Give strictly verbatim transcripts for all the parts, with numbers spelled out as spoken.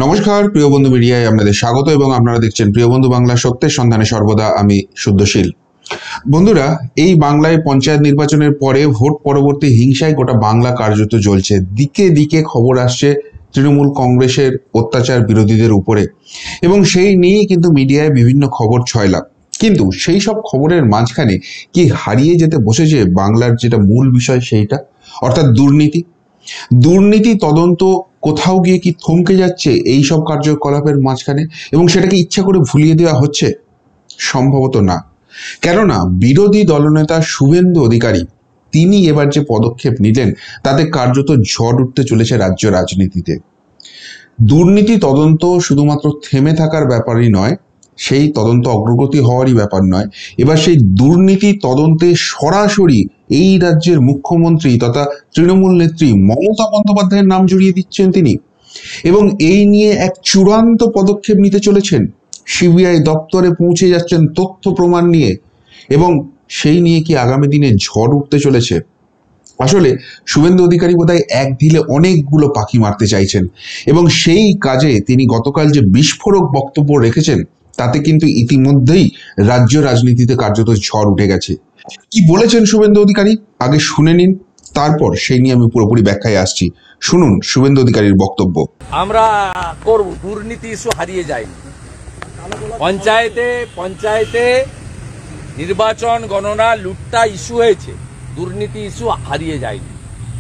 নমস্কার প্রিয় বন্ধু মিডিয়ায় আপনাদের স্বাগত এবং আপনারা দেখছেন প্রিয় বন্ধু বাংলা সত্যের সন্ধানে সর্বদা আমি সুদ্ধাশিল। বন্ধুরা, এই বাংলায় পঞ্চায়েত নির্বাচনের পরে ভোট পরবর্তী হিংসায় গোটা বাংলা কার্যত জ্বলছে। দিকে দিকে খবর আসছে তৃণমূল কংগ্রেসের অত্যাচার বিরোধীদের উপরে এবং সেই নিয়েই কিন্তু মিডিয়ায় বিভিন্ন খবর ছয়লাভ। কিন্তু সেই সব খবরের মাঝখানে কি হারিয়ে যেতে বসেছে বাংলার যেটা মূল বিষয়, সেইটা অর্থাৎ দুর্নীতি। দুর্নীতি তদন্ত কোথাও গিয়ে কি থমকে যাচ্ছে এই সব কার্যকলাপের মাঝখানে এবং সেটাকে ইচ্ছা করে ভুলিয়ে দেওয়া হচ্ছে? সম্ভবত না। কেননা বিরোধী দলনেতা শুভেন্দু অধিকারী তিনি এবার যে পদক্ষেপ নিলেন তাতে কার্যত ঝড় উঠতে চলেছে রাজ্য রাজনীতিতে। দুর্নীতি তদন্ত শুধুমাত্র থেমে থাকার ব্যাপারই নয়, সেই তদন্ত অগ্রগতি হওয়ারই ব্যাপার নয়, এবার সেই দুর্নীতি তদন্তে সরাসরি এই রাজ্যের মুখ্যমন্ত্রী তথা তৃণমূল নেত্রী মমতা বন্দ্যোপাধ্যায়ের নাম জড়িয়ে দিচ্ছেন তিনি এবং এই নিয়ে এক চূড়ান্ত পদক্ষেপ নিতে চলেছেন। সিবিআই দপ্তরে পৌঁছে যাচ্ছেন তথ্য প্রমাণ নিয়ে এবং সেই নিয়ে কি আগামী দিনে ঝড় উঠতে চলেছে? আসলে শুভেন্দু অধিকারী বোধহয় এক ঢিলে অনেকগুলো পাখি মারতে চাইছেন এবং সেই কাজে তিনি গতকাল যে বিস্ফোরক বক্তব্য রেখেছেন তাতে কিন্তু ইতিমধ্যেই রাজ্য রাজনীতিতে কার্যত ঝড় উঠে গেছে। কি বলেছেন শুভেন্দু অধিকারী আগে শুনে নিন, তারপর সেই নিয়ে আমি পুরোপুরি ব্যাখ্যায় আসছি। শুনুন শুভেন্দু অধিকারীর বক্তব্য। আমরা করব, দুর্নীতি ইস্যু হারিয়ে যায়নি। পঞ্চায়েতে পঞ্চায়েতে নির্বাচন গণনা লুটটা ইস্যু হয়েছে, দুর্নীতি ইস্যু হারিয়ে যায়নি।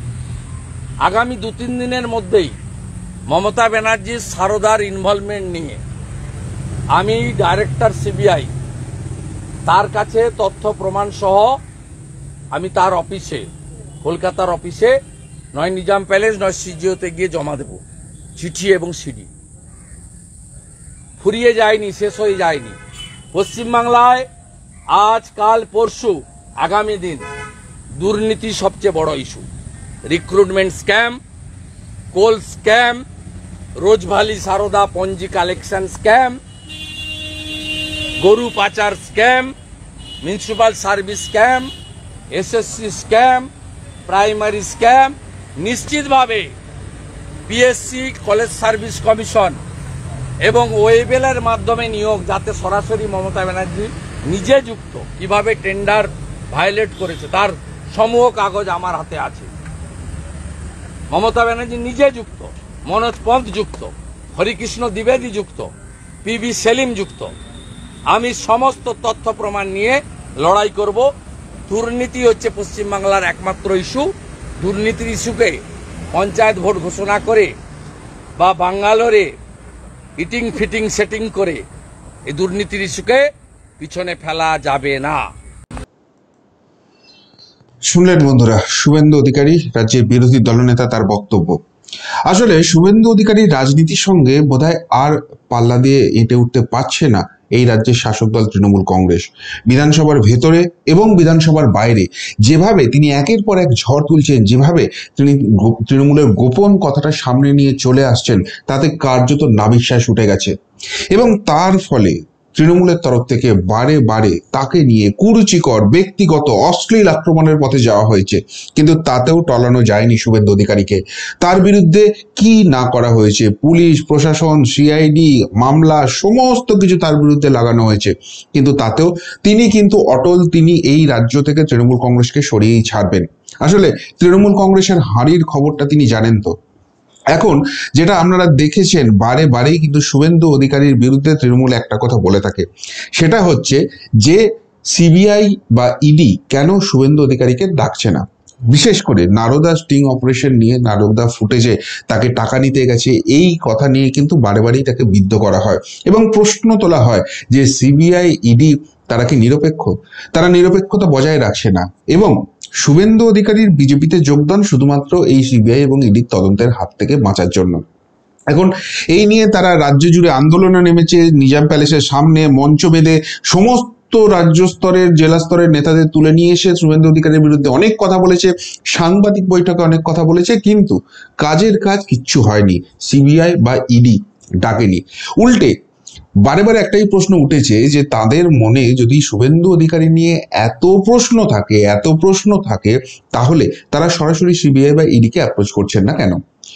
আগামী দু তিন দিনের মধ্যেই মমতা ব্যানার্জির সারদার ইনভলভমেন্ট নিয়ে আমি ডাইরেক্টর সিবিআই তার কাছে তথ্য প্রমাণ সহ আমি তার অফিসে, কলকাতার অফিসে নয় নিজাম প্যালেস নয় সিজিওতে গিয়ে জমা দেব, চিঠি এবং সিডি। ফুরিয়ে যায়নি, শেষ হয়ে যায়নি। পশ্চিমবাংলায় আজ কাল পরশু আগামী দিন দুর্নীতি সবচেয়ে বড় issue. Recruitment scam, coal scam, Rose Valley Saradha ponzi collection scam, গরু পাচার scam, municipal service scam, SSC scam, primary scam. নিশ্চিতভাবে পিএসসি, কলেজ সার্ভিস কমিশন এবং ওয়েবেলের মাধ্যমে নিয়োগ, যাতে সরাসরি মমতা ব্যানার্জি নিজে যুক্ত, কিভাবে টেন্ডার ভায়োলেট করেছে তার সমূহ কাগজ আমার হাতে আছে। মমতা ব্যানার্জি নিজে যুক্ত, মনোজ পন্থ যুক্ত, হরিকৃষ্ণ দ্বিবেদী যুক্ত, পিবি সেলিম যুক্ত। আমি সমস্ত তথ্য প্রমাণ নিয়ে লড়াই করব। দুর্নীতি হচ্ছে পশ্চিমবাংলার একমাত্র ইস্যু। দুর্নীতির ইস্যুকে পঞ্চায়েত ভোট ঘোষণা করে বা বাঙ্গালোরে ইটিং ফিটিং সেটিং করে এই দুর্নীতির ইস্যুকে পিছনে ফেলা যাবে না। শুনলেন বন্ধুরা, শুভেন্দু অধিকারী রাজ্যের বিরোধী দলনেতা তার বক্তব্য। আসলে শুভেন্দু অধিকারী রাজনীতির সঙ্গে বোধহয় আর পাল্লা দিয়ে এঁটে উঠতে পারছে না এই রাজ্যের শাসক দল তৃণমূল কংগ্রেস। বিধানসভার ভেতরে এবং বিধানসভার বাইরে যেভাবে তিনি একের পর এক ঝড় তুলছেন, যেভাবে তিনি তৃণমূলের গোপন কথাটা সামনে নিয়ে চলে আসছেন, তাতে কার্যত নাবিশ্বাস উঠে গেছে এবং তার ফলে তৃণমূলের তরফ থেকে বারে বারে তাকে নিয়ে কুরুচিকর ব্যক্তিগত অশ্লীল আক্রমণের পথে যাওয়া হয়েছে, কিন্তু তাতেও টলানো যায়নি শুভেন্দু অধিকারীকে। তার বিরুদ্ধে কি না করা হয়েছে, পুলিশ প্রশাসন, সিআইডি মামলা সমস্ত কিছু তার বিরুদ্ধে লাগানো হয়েছে, কিন্তু তাতেও তিনি কিন্তু অটল। তিনি এই রাজ্য থেকে তৃণমূল কংগ্রেসকে সরিয়েই ছাড়বেন। আসলে তৃণমূল কংগ্রেসের হারির খবরটা তিনি জানেন তো। এখন যেটা আপনারা দেখেছেন, বারে বারেই কিন্তু শুভেন্দু অধিকারীর বিরুদ্ধে তৃণমূল একটা কথা বলে থাকে, সেটা হচ্ছে যে সিবিআই বা ইডি কেন শুভেন্দু অধিকারীকে ডাকছে না। বিশেষ করে নারদা স্টিং অপারেশন নিয়ে, নারদা ফুটেজে তাকে টাকা নিতে গেছে এই কথা নিয়ে কিন্তু বারে বারেই তাকে বিদ্ধ করা হয় এবং প্রশ্ন তোলা হয় যে সিবিআই ইডি তারা কি নিরপেক্ষ? তারা নিরপেক্ষতা বজায় রাখছে না এবং শুভেন্দু অধিকারীর বিজেপিতে যোগদান শুধুমাত্র এই সিবিআই এবং ইডির তদন্তের হাত থেকে বাঁচার জন্য। এখন এই নিয়ে তারা রাজ্য জুড়ে আন্দোলনে নেমেছে, নিজাম প্যালেসের সামনে মঞ্চ বেঁধে সমস্ত রাজ্য স্তরের, জেলা স্তরের নেতাদের তুলে নিয়ে এসে শুভেন্দু অধিকারীর বিরুদ্ধে অনেক কথা বলেছে, সাংবাদিক বৈঠকে অনেক কথা বলেছে, কিন্তু কাজের কাজ কিচ্ছু হয়নি। সিবিআই বা ইডি ডাকেনি। উল্টে বারে বারে একটাই প্রশ্ন উঠেছে যে তাদের মনে যদি শুভেন্দু অধিকারী নিয়ে এত প্রশ্ন থাকে এত প্রশ্ন থাকে তাহলে তারা সরাসরি সিবিআই বা ইডিকে অ্যাপ্রোচ করছেন না কেন?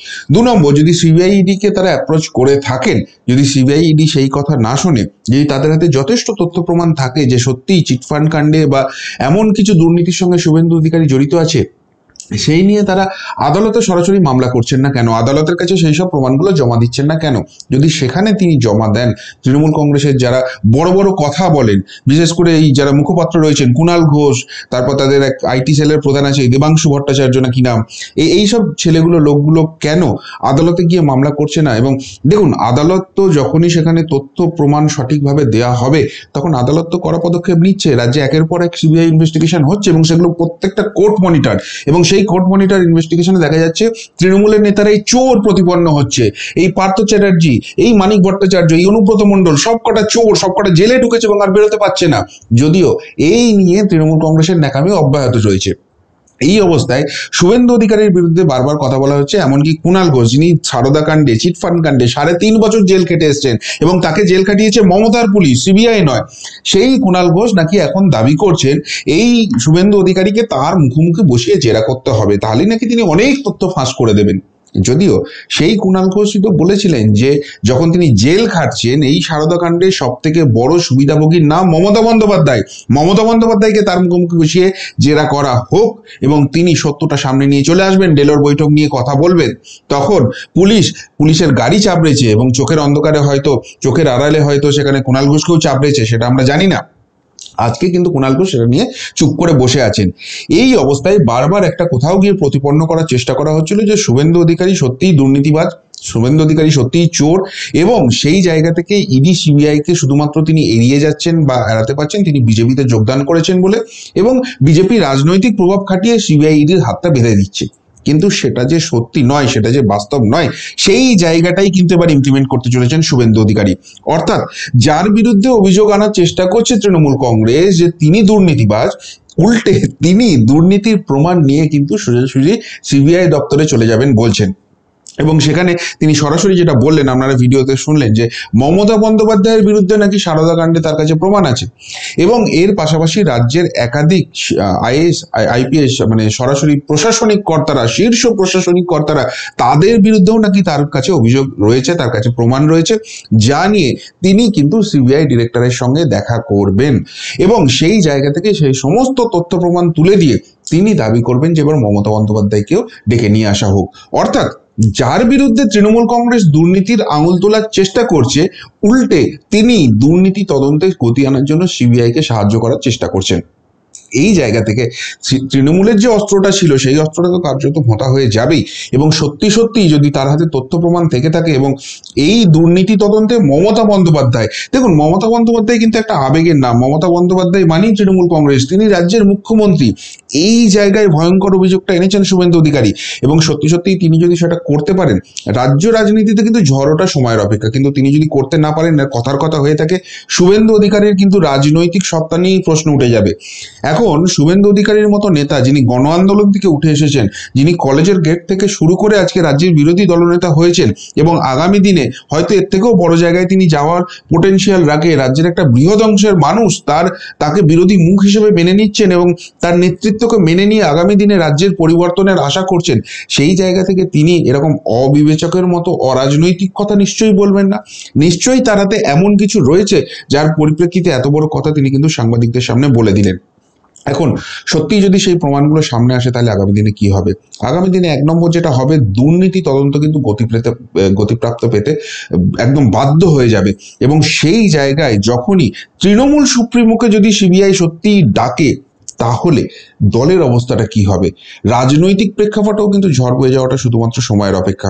দু নম্বর, যদি সিবিআই ইডি কে তারা অ্যাপ্রোচ করে থাকেন, যদি সিবিআই ইডি সেই কথা না শোনে, যদি তাদের হাতে যথেষ্ট তথ্য প্রমাণ থাকে যে সত্যিই চিটফান্ড কাণ্ডে বা এমন কিছু দুর্নীতির সঙ্গে শুভেন্দু অধিকারী জড়িত আছে, সেই নিয়ে তারা আদালতে সরাসরি মামলা করছেন না কেন, আদালতের কাছে সেই সব প্রমাণগুলো জমা দিচ্ছেন না কেন? যদি সেখানে তিনি জমা দেন, তৃণমূল কংগ্রেসের যারা বড় বড় কথা বলেন, বিশেষ করে এই যারা মুখপাত্র রয়েছেন কুণাল ঘোষ, তারপর তাদের এক আইটি সেলের প্রধান আছে দেবাংশু ভট্টাচার্য নাকি নাম, এই এইসব ছেলেগুলো লোকগুলো কেন আদালতে গিয়ে মামলা করছে না? এবং দেখুন, আদালত তো যখনই সেখানে তথ্য প্রমাণ সঠিকভাবে দেওয়া হবে তখন আদালত তো কড়া পদক্ষেপ নিচ্ছে। রাজ্যে একের পর এক সিবিআই ইনভেস্টিগেশন হচ্ছে এবং সেগুলো প্রত্যেকটা কোর্ট মনিটর, এবং সেই কোর্ট মনিটর ইনভেস্টিগেশনে দেখা যাচ্ছে তৃণমূলের নেতারাই চোর প্রতিপন্ন হচ্ছে। এই পার্থ চ্যাটার্জি, এই মানিক ভট্টাচার্য, এই অনুব্রত মণ্ডল সবকটা চোর, সবকটা জেলে ঢুকেছে এবং আর বেরোতে পারছে না। যদিও এই নিয়ে তৃণমূল কংগ্রেসের ন্যাকামি অব্যাহত রয়েছে। এই অবস্থায় শুভেন্দু অধিকারীর বিরুদ্ধে বারবার কথা বলা হচ্ছে, এমনকি কুণাল ঘোষ যিনি সারদা কাণ্ডে, চিটফান্ড কাণ্ডে সাড়ে তিন বছর জেল কেটে এসছেন এবং তাকে জেল কাটিয়েছে মমতার পুলিশ, সিবিআই নয়, সেই কুণাল ঘোষ নাকি এখন দাবি করছেন এই শুভেন্দু অধিকারীকে তার মুখোমুখি বসিয়ে জেরা করতে হবে, তাহলেই নাকি তিনি অনেক তথ্য ফাঁস করে দেবেন। যদিও সেই কুণাল ঘোষ তো বলেছিলেন যে যখন তিনি জেল খাটছেন এই সারদা কাণ্ডের সব থেকে বড় সুবিধাভোগীর নাম মমতা বন্দ্যোপাধ্যায়, মমতা বন্দ্যোপাধ্যায়কে তার মুখোমুখি বসিয়ে জেরা করা হোক এবং তিনি সত্যটা সামনে নিয়ে চলে আসবেন, ডেলোর বৈঠক নিয়ে কথা বলবেন। তখন পুলিশ পুলিশের গাড়ি চাপড়েছে এবং চোখের অন্ধকারে হয়তো, চোখের আড়ালে হয়তো সেখানে কুণাল ঘোষকেও চাপড়েছে, সেটা আমরা জানি না। আজকে কিন্তু কুণাল ঘোষ সেটা নিয়ে চুপ করে বসে আছেন। এই অবস্থায় বারবার একটা কোথাও গিয়ে প্রতিপন্ন করার চেষ্টা করা হচ্ছিল যে শুভেন্দু অধিকারী সত্যিই দুর্নীতিবাজ, শুভেন্দু অধিকারী সত্যিই চোর, এবং সেই জায়গা থেকে ইডি সিবিআই কে শুধুমাত্র তিনি এড়িয়ে যাচ্ছেন বা এড়াতে পারছেন তিনি বিজেপিতে যোগদান করেছেন বলে, এবং বিজেপি রাজনৈতিক প্রভাব খাটিয়ে সিবিআই ইডির হাতটা বেঁধে দিচ্ছে। কিন্তু সেটা যে সত্যি নয়, সেটা যে বাস্তব নয়, সেই জায়গাটাই কিন্তু এবার ইমপ্লিমেন্ট করতে চলেছেন শুভেন্দু অধিকারী। অর্থাৎ যার বিরুদ্ধে অভিযোগ আনার চেষ্টা করছে তৃণমূল কংগ্রেস যে তিনি দুর্নীতিবাজ, উল্টে তিনি দুর্নীতির প্রমাণ নিয়ে কিন্তু সোজাসুজি সিবিআই দপ্তরে চলে যাবেন বলছেন। এবং সেখানে তিনি সরাসরি যেটা বললেন, আপনারা ভিডিওতে শুনলেন, যে মমতা বন্দ্যোপাধ্যায়ের বিরুদ্ধে নাকি সারদা কাণ্ডে তার কাছে প্রমাণ আছে, এবং এর পাশাপাশি রাজ্যের একাধিক আইএস আইপিএস মানে সরাসরি প্রশাসনিক কর্তারা, শীর্ষ প্রশাসনিক কর্তারা, তাদের বিরুদ্ধেও নাকি তার কাছে অভিযোগ রয়েছে, তার কাছে প্রমাণ রয়েছে, যা নিয়ে তিনি কিন্তু সিবিআই ডিরেক্টরের সঙ্গে দেখা করবেন এবং সেই জায়গা থেকে সেই সমস্ত তথ্য প্রমাণ তুলে দিয়ে তিনি দাবি করবেন যে এবার মমতা বন্দ্যোপাধ্যায়কেও ডেকে নিয়ে আসা হোক। অর্থাৎ যার বিরুদ্ধে তৃণমূল কংগ্রেস দুর্নীতির আঙুল তোলার চেষ্টা করছে, উল্টে তিনি দুর্নীতি তদন্তে গতি আনার জন্য সিবিআই কে সাহায্য করার চেষ্টা করছেন। এই জায়গা থেকে তৃণমূলের যে অস্ত্রটা ছিল সেই অস্ত্রটা তো কার্যত ভোঁতা হয়ে যাবেই, এবং সত্যি সত্যি যদি তার হাতে তথ্য প্রমাণ থেকে থাকে এবং এই দুর্নীতি তদন্তে মমতা বন্দ্যোপাধ্যায়, দেখুন মমতা বন্দ্যোপাধ্যায় কিন্তু একটা আবেগের নাম, মমতা বন্দ্যোপাধ্যায় মানেই তৃণমূল কংগ্রেস, তিনি রাজ্যের মুখ্যমন্ত্রী, এই জায়গায় ভয়ঙ্কর অভিযোগটা এনেছেন শুভেন্দু অধিকারী, এবং সত্যি সত্যি তিনি যদি সেটা করতে পারেন, রাজ্য রাজনীতিতে কিন্তু ঝড়টা সময়ের অপেক্ষা, কিন্তু তিনি যদি করতে না পারেন, কথার কথা হয়ে থাকে, শুভেন্দু অধিকারীর কিন্তু রাজনৈতিক সত্তা নিয়েই প্রশ্ন উঠে যাবে। এখন শুভেন্দু অধিকারীর মতো নেতা যিনি গণ আন্দোলন থেকে উঠে এসেছেন, যিনি কলেজের গেট থেকে শুরু করে আজকে রাজ্যের বিরোধী দলনেতা হয়েছেন এবং আগামী দিনে হয়তো এর থেকেও বড় জায়গায় তিনি যাওয়ার পোটেনশিয়াল রাখে, রাজ্যের একটা বৃহৎ অংশের মানুষ তার তাকে বিরোধী মুখ হিসেবে মেনে নিচ্ছেন এবং তার নেতৃত্বকে মেনে নিয়ে আগামী দিনে রাজ্যের পরিবর্তনের আশা করছেন, সেই জায়গা থেকে তিনি এরকম অবিবেচকের মতো অরাজনৈতিক কথা নিশ্চয়ই বলবেন না। নিশ্চয়ই তার হাতে এমন কিছু রয়েছে যার পরিপ্রেক্ষিতে এত বড় কথা তিনি কিন্তু সাংবাদিকদের সামনে বলে দিলেন। এখন সত্যি যদি সেই প্রমাণগুলো সামনে আসে তাহলে আগামী দিনে কি হবে? আগামী দিনে এক নম্বর যেটা হবে, দুর্নীতি তদন্ত কিন্তু গতি পেতে গতিপ্রাপ্ত পেতে একদম বাধ্য হয়ে যাবে, এবং সেই জায়গায় যখনই তৃণমূল সুপ্রিমোকে যদি সিবিআই সত্যি ডাকে তাহলে দলের অবস্থাটা কি হবে? রাজনৈতিক প্রেক্ষাপটেও কিন্তু ঝড় বয়ে যাওয়াটা শুধুমাত্র সময়ের অপেক্ষা।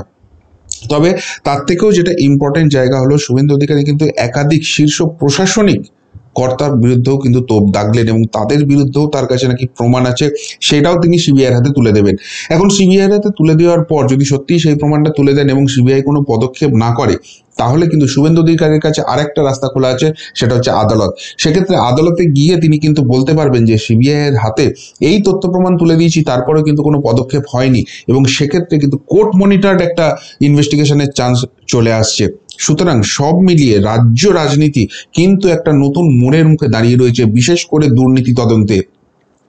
তবে তার থেকেও যেটা ইম্পর্টেন্ট জায়গা হলো, শুভেন্দু অধিকারী কিন্তু একাধিক শীর্ষ প্রশাসনিক কর্তার বিরুদ্ধেও কিন্তু তোপ দাগলেন এবং তাদের বিরুদ্ধেও তার কাছে নাকি প্রমাণ আছে, সেটাও তিনি সিবিআইয়ের হাতে তুলে দেবেন। এখন সিবিআইয়ের হাতে তুলে দেওয়ার পর যদি সত্যিই সেই প্রমাণটা তুলে দেন এবং সিবিআই কোনো পদক্ষেপ না করে, তাহলে কিন্তু শুভেন্দু অধিকারীর কাছে আরেকটা রাস্তা খোলা আছে, সেটা হচ্ছে আদালত। সেক্ষেত্রে আদালতে গিয়ে তিনি কিন্তু বলতে পারবেন যে সিবিআইয়ের হাতে এই তথ্য প্রমাণ তুলে দিয়েছি, তারপরেও কিন্তু কোনো পদক্ষেপ হয়নি, এবং সেক্ষেত্রে কিন্তু কোর্ট মনিটরড একটা ইনভেস্টিগেশনের চান্স চলে আসছে। সুতরাং সব মিলিয়ে রাজ্য রাজনীতি কিন্তু একটা নতুন মোড়ের মুখে দাঁড়িয়ে রয়েছে, বিশেষ করে দুর্নীতি তদন্তে।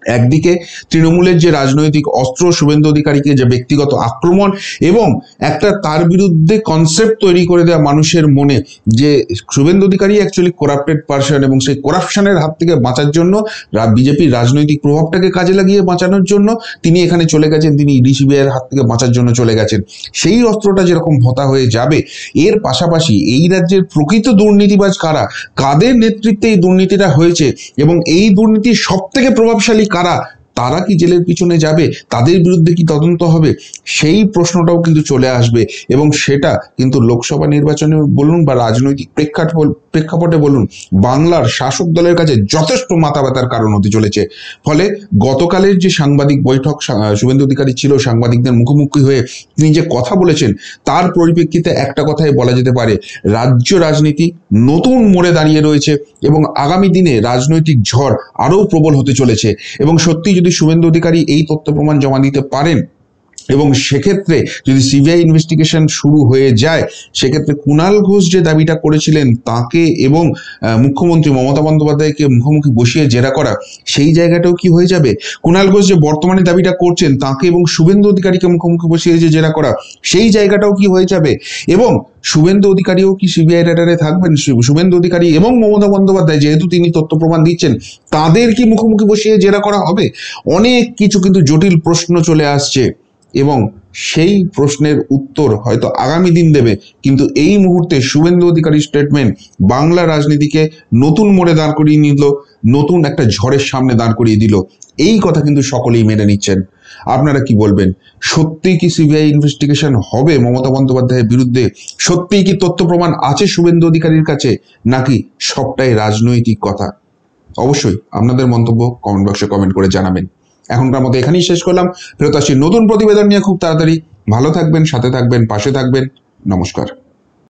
একদিকে তৃণমূলের যে রাজনৈতিক অস্ত্র শুভেন্দু অধিকারীকে যে ব্যক্তিগত আক্রমণ এবং একটা তার বিরুদ্ধে কনসেপ্ট তৈরি করে দেওয়া মানুষের মনে যে Suvendu Adhikari actually corrupted person এবং সেই করাপশনের হাত থেকে বাঁচার জন্য বিজেপির রাজনৈতিক প্রভাবটাকে কাজে লাগিয়ে বাঁচানোর জন্য তিনি এখানে চলে গেছেন, তিনি ইডি সিবিআইয়ের হাত থেকে বাঁচার জন্য চলে গেছেন। সেই অস্ত্রটা যেরকম ভোতা হয়ে যাবে, এর পাশাপাশি এই রাজ্যের প্রকৃত দুর্নীতিবাজ কারা, কাদের নেতৃত্বে এই দুর্নীতিটা হয়েছে এবং এই দুর্নীতির সব থেকে প্রভাবশালী কারা, তারা কি জেলের পিছনে যাবে, তাদের বিরুদ্ধে কি তদন্ত হবে, সেই প্রশ্নটাও কিন্তু চলে আসবে। এবং সেটা কিন্তু লোকসভা নির্বাচনে বলুন বা রাজনৈতিক প্রেক্ষাপট প্রেক্ষাপটে বলুন, বাংলার শাসক দলের কাছে যথেষ্ট মাথা ব্যথার কারণ হতে চলেছে। ফলে গতকালের যে সাংবাদিক বৈঠক শুভেন্দু অধিকারী ছিল, সাংবাদিকদের মুখোমুখি হয়ে তিনি যে কথা বলেছেন, তার পরিপ্রেক্ষিতে একটা কথাই বলা যেতে পারে, রাজ্য রাজনীতি নতুন মোড়ে দাঁড়িয়ে রয়েছে এবং আগামী দিনে রাজনৈতিক ঝড় আরও প্রবল হতে চলেছে। এবং সত্যি যদি শুভেন্দু অধিকারী এই তথ্য প্রমাণ জমা দিতে পারেন এবং সেক্ষেত্রে যদি সিবিআই ইনভেস্টিগেশন শুরু হয়ে যায়, সেক্ষেত্রে কুণাল ঘোষ যে দাবিটা করেছিলেন তাকে এবং মুখ্যমন্ত্রী মমতা বন্দ্যোপাধ্যায়কে মুখোমুখি বসিয়ে জেরা করা, সেই জায়গাটাও কি হয়ে যাবে। কুণাল ঘোষ যে বর্তমানে দাবিটা করছেন তাকে এবং শুভেন্দু অধিকারীকে মুখোমুখি বসিয়ে যে জেরা করা, সেই জায়গাটাও কি হয়ে যাবে। এবং শুভেন্দু অধিকারীও কি সিবিআই রাডারে থাকবেন, শুভেন্দু অধিকারী এবং মমতা বন্দ্যোপাধ্যায় যেহেতু তিনি তথ্য প্রমাণ দিচ্ছেন, তাদের কি মুখোমুখি বসিয়ে জেরা করা হবে। অনেক কিছু কিন্তু জটিল প্রশ্ন চলে আসছে এবং সেই প্রশ্নের উত্তর হয়তো আগামী দিন দেবে। কিন্তু এই মুহূর্তে শুভেন্দু অধিকারী স্টেটমেন্ট বাংলা রাজনীতিকে নতুন মোড়ে দাঁড় করিয়ে নিল, নতুন একটা ঝড়ের সামনে দাঁড় করিয়ে দিল। এই কথা কিন্তু সকলেই মেনে নিচ্ছেন। আপনারা কি বলবেন? সত্যিই কি সিবিআই ইনভেস্টিগেশন হবে মমতা বন্দ্যোপাধ্যায়ের বিরুদ্ধে? সত্যিই কি তথ্য প্রমাণ আছে শুভেন্দু অধিকারীর কাছে, নাকি সবটাই রাজনৈতিক কথা? অবশ্যই আপনাদের মন্তব্য কমেন্ট বক্সে কমেন্ট করে জানাবেন। এখনকার মতো এখানেই শেষ করলাম। ফেরত আসছি নতুন প্রতিবেদন নিয়ে খুব তাড়াতাড়ি। ভালো থাকবেন, সাথে থাকবেন, পাশে থাকবেন। নমস্কার।